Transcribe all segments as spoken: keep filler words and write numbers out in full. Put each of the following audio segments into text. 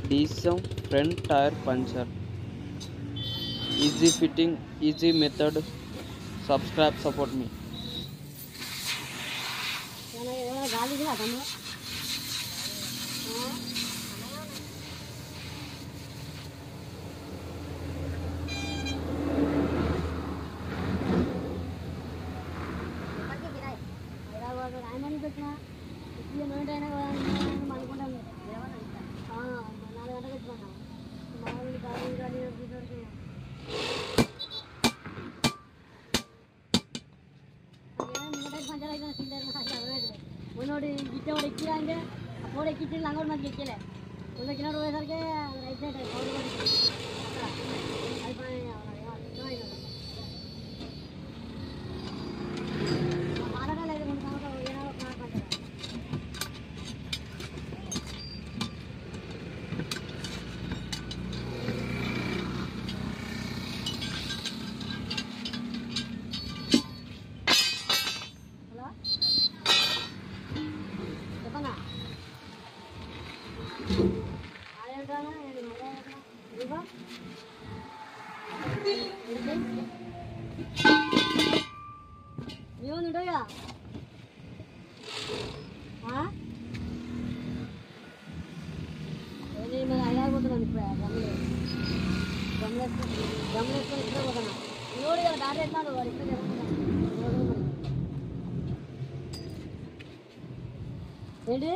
Decent front tire puncture. Easy fitting, easy method. Subscribe, support me. ఉన్నోడి గిట్టేవాడు ఎక్కిరాంగే ఆ phone ఎక్కించి లంగోడు మంచిగా ఎక్కలే ఉన్న కిలోడు పోయేసరికి రైట్ సైడ్ అయిపోయి మాట్లాడలేదు రెండు సంవత్సరాలు ఏనాడు మాట్లాడతారు అయిపోతున్నాను ఇప్పుడు గమ్ములు గమ్ములు గమ్ములు వేసుకొని ఇప్పుడే పోతున్నా నోడు కదా డాడీ ఎట్లాడు వాడు ఇప్పుడే ఏంటి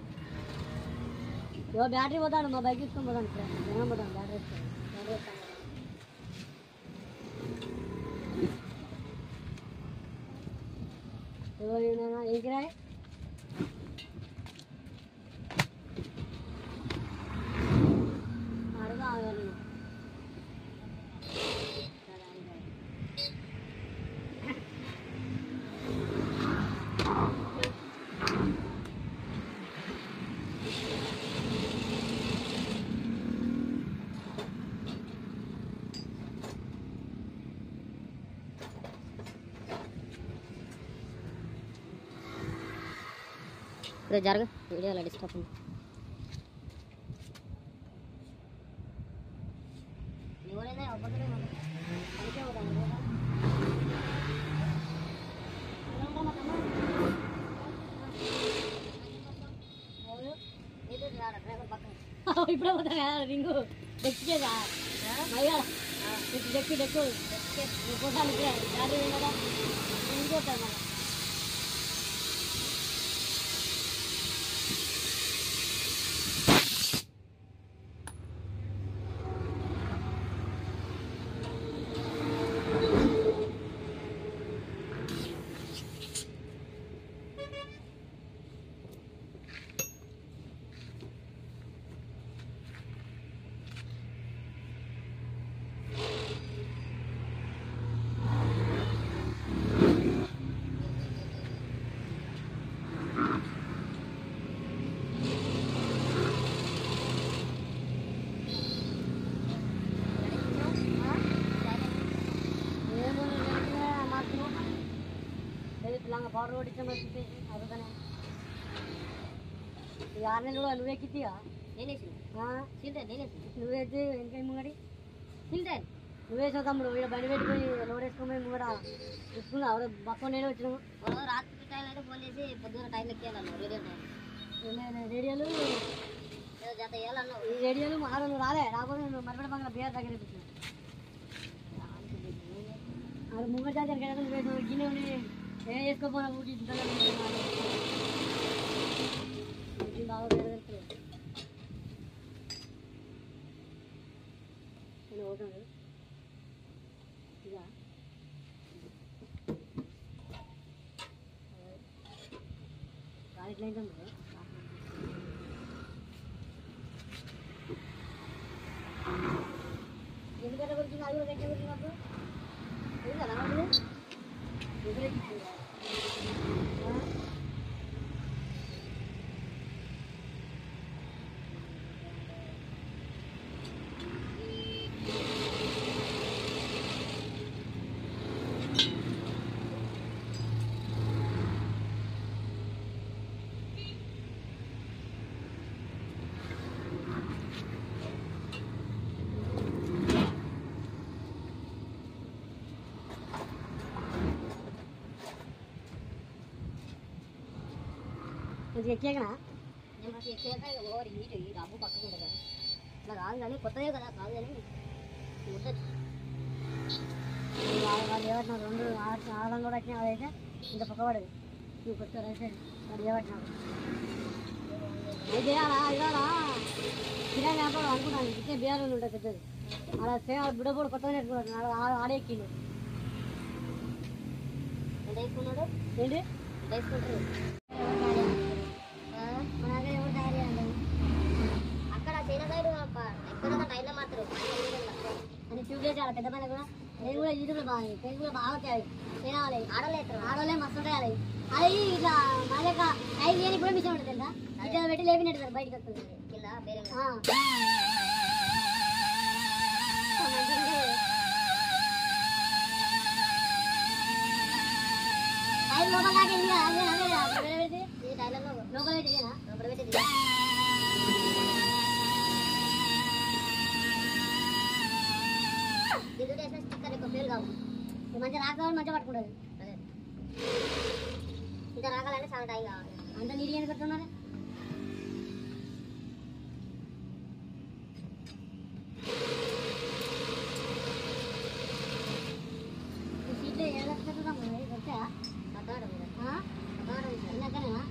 ఇవో బ్యాటరీ పోతాడు మా బైక్ తీసుకొని పోతాను ఇప్పుడు జనం పోతాను బ్యాటరీ వేసుకొని బ్యాటరీ వేస్తాను ఏం కిరాయి అడుగు ఆగాలి ఇప్పుడు జరగ వీడియోలో డిస్టర్బ్ ఉంది ఎవరైనా ఒక్కరే అందుకే పోతాను ఇప్పుడే పోతాను కదా రింగు డెక్కేదా మయ్యా డెక్కి డెక్కు పోతాను ఇప్పుడే గాడి కదా ఇంకోతాను మళ్ళీ పవర్ రోడ్ ఇచ్చిన మంచి అడుగుతానే ఈ ఆరు నెలలు కూడా నువ్వు ఎక్కితీగా నేనేసి నేనేసి నువ్వేసి వెనక ముంగడి తింటే నువ్వేసావు తమ్ముడు ఇక్కడ బండి పెట్టుకుని లోడ్ వేసుకోమని ముంగడ చూసుకున్నా ఎవరు బస్సు నేనే వచ్చినాము రాత్రి టైం అయితే ఫోన్ చేసి పొద్దున్న టైం ఎక్కేయాలన్నా రేడియో టైం రేడియోలు జత వేయాలన్నావు ఈ రేడియోలు ఆరు నువ్వు రాలే రాకపోతే నేను మరిపడి బంగా బీఆర్ దగ్గర తెప్పించాను అది ముంగడ చార్జర్ కదా నువ్వు గిన్నె ఉండి ఏం చేసుకోపోయినా ఊటి బాగా పెరగలుగుతుంది నేను ఓటాను ఇక గాలి ఎట్లా అవుతుంది ఎందుకంటే గురించి అది కూడా గురించి నాకు తెలుసు కదా కొంచెం ఎక్కేకనా నేను కొంచెం ఎక్కేక ఓవర్ హీట్ ఈ డబ్బు పక్కకు ఉంటుంది కదా ఇట్లా కాదు కానీ కొత్తదే కదా కాదు కానీ ఉండొచ్చు వాళ్ళు ఏమంటున్నారు రెండు ఆడడం కూడా వచ్చినా అదైతే ఇంత పక్క పడదు నువ్వు కొత్త రైతే వాడు ఏమంటున్నాడు అయితే అలా ఇవాళ కిరాయి వ్యాపారం అనుకున్నాను ఇచ్చే బీఆర్ ఉంటుంది పెద్దది అలా సేవ బుడబుడు కొత్తగా నేర్చుకున్నాడు ఆడే ఎక్కిండు ఎంత వేసుకున్నాడు ఏంటి ఎంత వేసుకుంటారు మనకే ఎవరు తయారు చేయాలి అక్కడ చైనా సైడ్ ఎక్కడ టైంలో మాత్రం అని ట్యూబ్లెట్ ఆడ పెద్ద పని కూడా నేను కూడా యూట్యూబ్లో బాగా ఫేస్బుక్లో బాగా వచ్చాయి చైనా వాళ్ళే ఆడలేదు ఆడలే మస్తు ఉంటాయి అది అది ఇట్లా మా యొక్క టైం చేయని కూడా మిషన్ ఉంటుంది కదా ఇట్లా పెట్టి లేపినట్టు సార్ బయటకు వస్తుంది కింద వేరే టైం లోపల దాకా వెళ్ళి అదే అదే పెడితే ఇది టైలర్లో లోపల పెట్టేనా లోపల పెట్టేది ఇది వేసిన స్టిక్కర్ ఎక్కువ ఫెయిల్ కావు మంచిగా రాకాలని మంచిగా పట్టుకుంటుంది అదే ఇంకా రాకాలంటే చాలా టైం కావాలి అంత నీరు ఎందుకు పెట్టుకున్నారు సీట్లు ఏ లక్షలు వచ్చా ఇందాకనేనా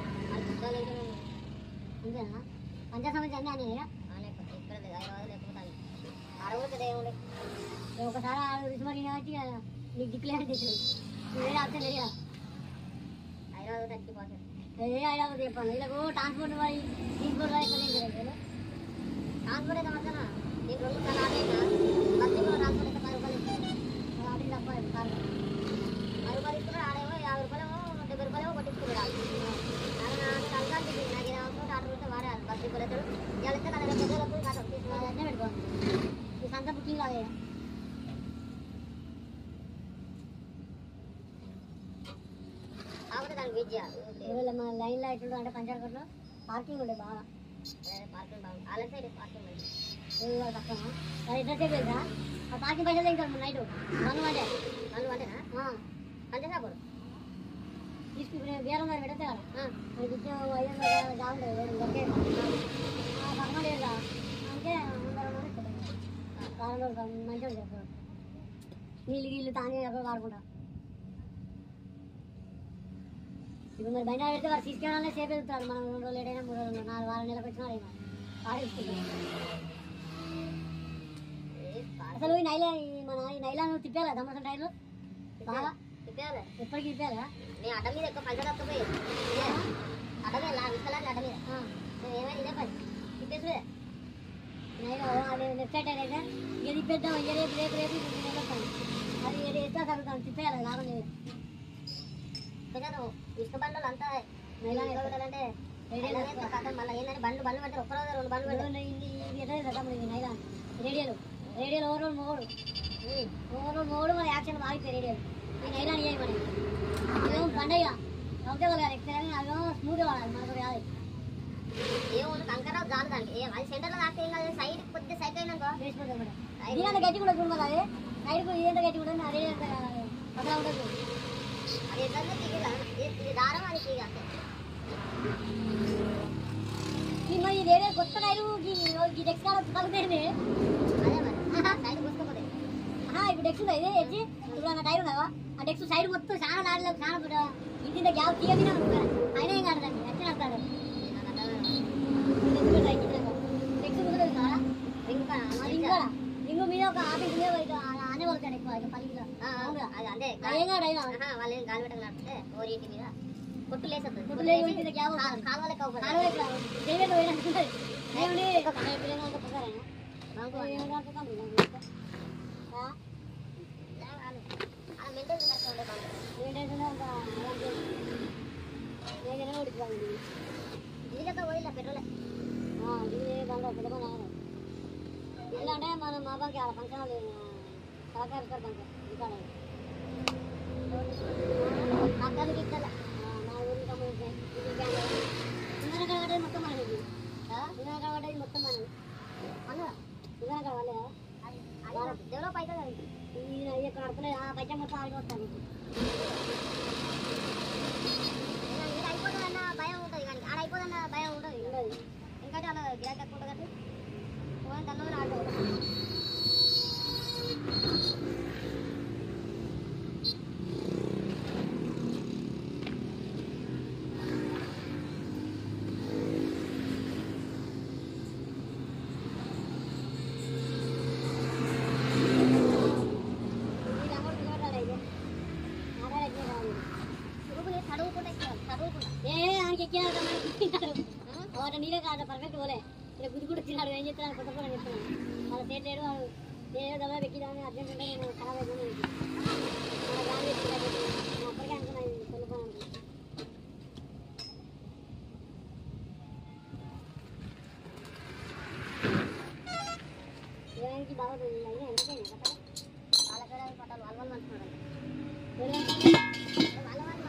అంతేనా పంచాయత్ సమస్య అన్నీ అని ఇక్కడ హైదరాబాద్ లేకపోతే ఆడకూడదు ఏముండే ఒకసారి రుచిమరి కాబట్టి నీకు డిక్లేర్ చేసింది వేరే ఆప్షన్ లేదు హైదరాబాద్ తగ్గిపోతాను ఏ హైదరాబాద్ చెప్పాను వీళ్ళకు ట్రాన్స్పోర్ట్ వాడి ట్రాన్స్పోర్ట్ వాడి ట్రాన్స్పోర్ట్ అయితే మధ్యన నీకు రెండు సార్లు ఆడైనా బస్సు కూడా ట్రాన్స్పోర్ట్ అయితే పది రూపాయలు ఆడి తప్ప కాదు పది రూపాయలు ఇస్తున్నారు ఆడేమో యాభై రూపాయలు డెబ్బై రూపాయలు కొట్టించుకున్నాడు అలగా చెప్పింది నాకు ఏదో అవసరం ఆర్డర్ పెడితే వాడే బస్సు రూపాయలు ఇవాళైతే నా దగ్గర పెద్దలకు కాదు తీసుకుని పెట్టుకోవాలి ఈ సంత బుకింగ్ కాదు కాకపోతే దానికి వెజ్ చేయాలి మన లైన్లో ఎట్లు అంటే పంచాయత్ కోట్లో పార్కింగ్ ఉండే బాగా పార్కింగ్ బాగుంది ఆల సైడ్ పార్కింగ్ ఉంది తక్కువ అది ఎట్లా చెప్పేదా ఆ పార్కింగ్ పైసలు ఇంకా నైట్ వన్ అంటే వన్ అంటేనా పంచాయత్ తీసుకుని బీరం గారు పెడితే ఐదు వందల జాగుంటుంది ఒకే పక్కన లేదా అంటే వారం రోజులు మంచిగా చెప్తారు నీళ్ళు గీళ్ళు తానే ఎక్కడ వాడుకుంటా ఇప్పుడు మరి బయట పెడితే వారు తీసుకెళ్ళాలనే సేపు వెళ్తారు మనం రెండు రోజులు ఏడైనా మూడు రోజులు నాలుగు వారం నెలకు వచ్చినా అయినా పాడేసుకుంటాం అసలు ఈ నైలా మన ఈ నైలా నువ్వు తిప్పాలా దమ్మసం టైర్లు బాగా తిప్పాలి ఎప్పటికి తిప్పాలా నేను అడ్డ మీద ఎక్కువ పంచ తప్పపోయి అడ్డమే లా విస్తలాంటి అడ్డ మీద ఏమైనా ఇదే పని తిప్పేసి నైలా అది లెఫ్ట్ సైడ్ అయితే ఇక తిప్పేద్దాం ఇక రేపు రేపు రేపు పని అది ఇది ఎట్లా తగ్గుతాం తిప్పేయాలి లాభం లేదు ఇసుక బండ్లు అంతా నైలా అంటే మళ్ళీ ఏంటంటే బండ్లు బండ్లు పెడతారు ఒక్క రోజు రెండు బండ్లు పెడతారు నైలా రేడియోలు రేడియోలు ఓవర్ మోడు ఓవర్ మోడు మన యాక్షన్ ఆగిపోయి రేడియోలు ఈ నైలా చేయాలి మరి ఇదేమో పండగ అవుతే వాళ్ళు ఎక్సైజ్ అదేమో స్మూత్గా వాడాలి మనకు కాదు ఏమో కంకర జాలు దానికి అది సెంటర్లో కాస్తే ఏం కాదు సైడ్ కొద్దిగా సైడ్ అయినాక వేసిపోతుంది మేడం ఇదంతా గట్టి కూడా చూడదు అది సైడ్కు ఇదంతా గట్టి కూడా అదే పక్కన ఉండదు అది ఎట్లా తీగలా ఇది దారం అది తీగ అంతే మరి వేరే కొత్త టైరు ఈ డెక్స్ కలుగుతాయి అదే మరి సైడ్ పోసుకోపోతే ఇప్పుడు డెక్స్ ఉందా ఇదే ఎడ్జి ఇప్పుడు అన్న టైర్ ఉన్నదా ఆ డెక్స్ సైడ్ మొత్తం చాలా లాడలేదు చాలా ఇంటి గ్యాప్ తీయగా అయినా ఏం కాదు దాన్ని ఎట్లా నడతాడు డెక్స్ కుదరదు కదా రింగు రింగు మీద ఒక ఆఫీస్ మీద ఆనే పడతాడు ఎక్కువ ఇక పల్లిలో అదే ఏం కాదు అయినా వాళ్ళు ఏం గాలి పెట్టక నడిపితే ఓరి ఇంటి మీద కొట్టు లేసేస్తుంది కొట్టు లేసి కాలువలకి కాలువలకి దేవుడు పోయినట్టు దేవుడి దీనితో పోయిలా పెట్రోలే దీని దాంట్లో పెద్ద ఇలా అంటే మనం మా బాకి అలా ఫంక్షన్ సహకార బంక్ ఇక్కడ అక్కడికి ఇక్కడ మా ఊరికి సంబంధించిన ఇంధన కడగడేది మొత్తం మనది ఇంధన కడగడేది మొత్తం మనది అన్న ఇంధన కడగలే డెవలప్ అవుతుంది ఇక్కడ నడపలేదు పైసా మొత్తం ఆగి వస్తాను అయిపోతుందన్న భయం ఉంటుంది కానీ ఏమన్నా భయం ఉండదు ఉండదు ఇంకా చాలా గిరాకీ తక్కువ ఉంటుంది ఫోన్ తనలో ఆటో నీళ్ళే కాదు పర్ఫెక్ట్ పోలే ఇలా గుడి కూడా తిన్నాడు ఏం చెప్తున్నాను కొత్త కూడా చెప్తున్నాను వాళ్ళ సేట్ లేడు వాడు నేను దమ్మ ఎక్కిదామని అర్జెంట్ ఉంటే నేను ఖరాబ్ అవుతుంది అప్పటికే అనుకున్నాను కొనుక్కోను అనుకున్నాను ఏమైంది బాగా అయినా ఎందుకైనా కదా వాళ్ళ పేరు పట్టాలి వాళ్ళ వాళ్ళు మంచుకున్నాడు వాళ్ళ వాళ్ళు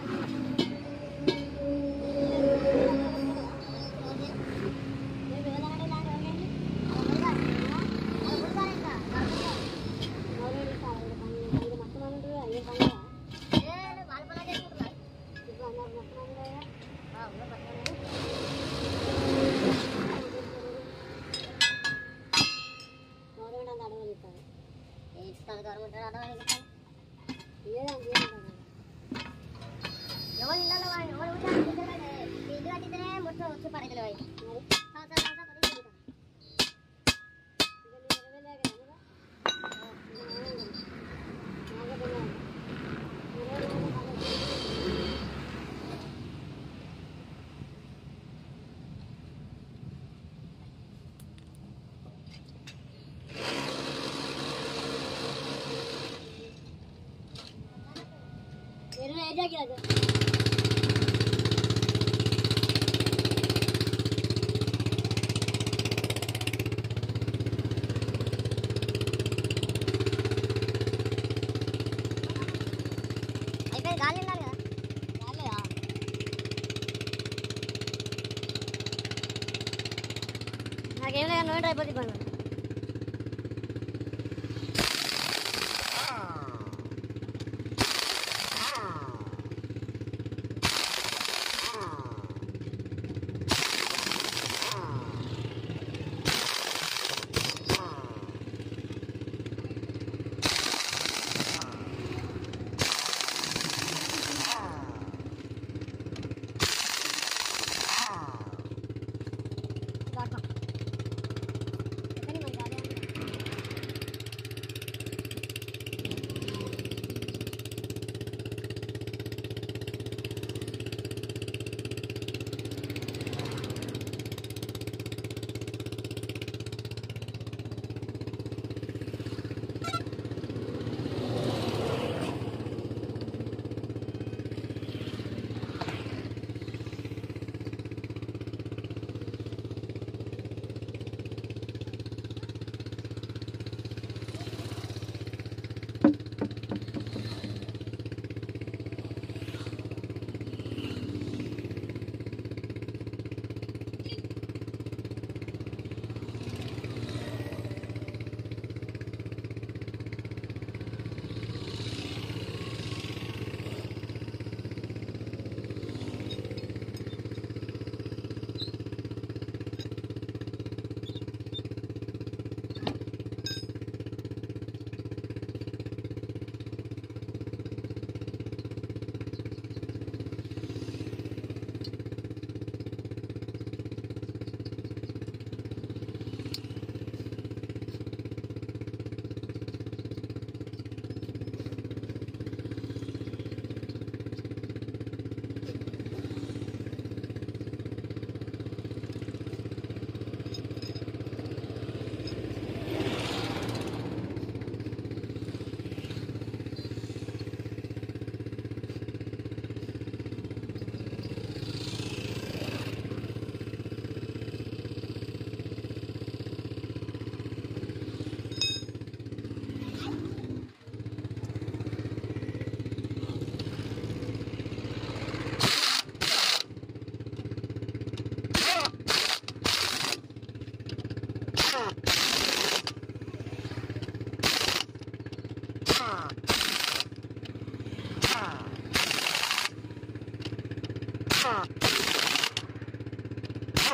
ఎవరు ఇళ్ళలో ఎవరు ఇల్లు కట్టితేనే మొత్తం వచ్చి పడగలు అవి అయిపోయింది గాలి వెళ్ళాలి కదా గాలిదా నాకేం లేదు నోట్ అయిపోతుంది పని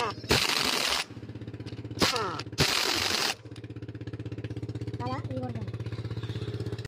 అలా ఇది కొడతాను